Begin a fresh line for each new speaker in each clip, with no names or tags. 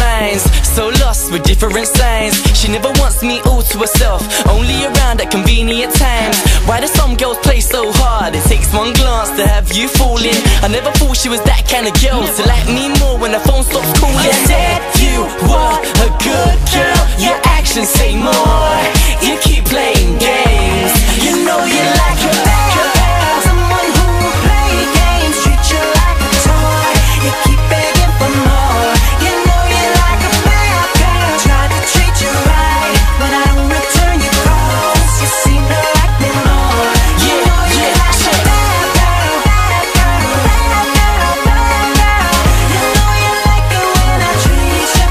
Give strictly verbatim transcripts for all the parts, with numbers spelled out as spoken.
lines, so lost with different signs. She never wants me all to herself, only around at convenient times. Why do some girls play so hard? It takes one glance to have you falling. I never thought she was that kind of girl, to like me more when the phone stops calling. You said you were a good girl, your actions say more. You keep playing games, you know you like a bad girl, someone who will play games, treat you like a toy. You keep begging for more, you know you like a bad girl. Try to treat you right, but I don't return your calls. You seem to like me more, you know you like a bad girl, bad girl, bad girl, bad girl. You know you like it when I treat you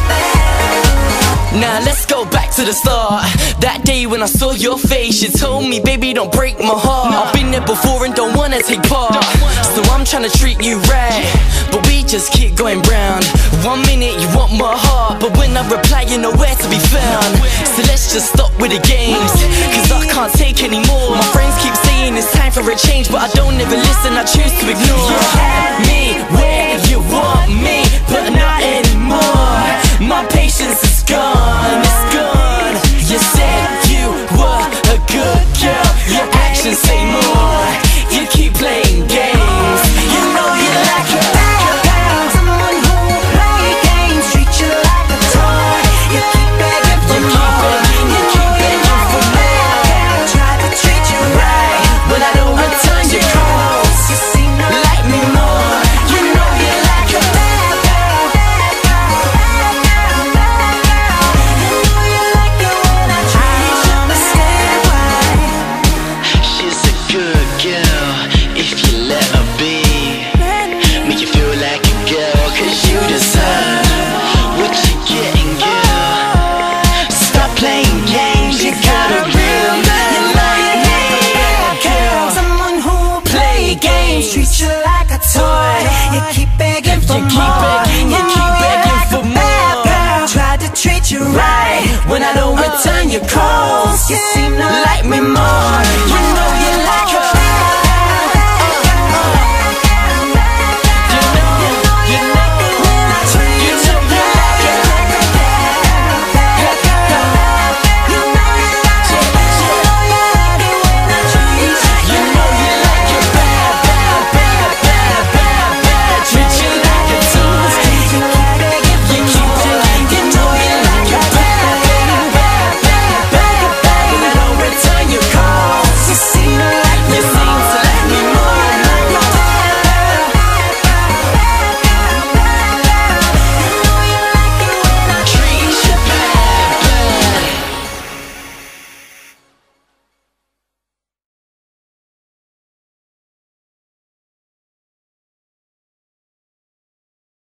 bad. Now let's go back to the start. That day when I saw your face, you told me, baby, don't break my heart. I've been there before and don't wanna take part, so I'm trying to treat you right, but we just keep going round. One minute you want my heart, but when I reply you're nowhere to be found. So let's just stop with the games, cause I can't take anymore. My friends keep saying it's time for a change, but I don't ever listen, I choose to ignore. You had me where you want me, but not anymore. My patience is gone, it's gone. You said you were a good girl, your actions say more. You keep playing games, you know you like a bad girl, someone who will play games, treat you like a toy. You keep begging for more, you keep begging for more. Try to treat you right, but I don't return your calls. You seem to like me more, you know you like a bad girl, bad girl, bad girl, bad girl. You know you like it when I treat you bad.
She's a good girl, if you let her be. Make you feel like a girl, cause you deserve what you're getting, girl. Stop playing games, you got a real man like me.
Girl, someone who will play games, treat you like a toy. You keep begging for more, you keep begging for more. Try to treat you right, when I don't return your calls. You seem to like me more.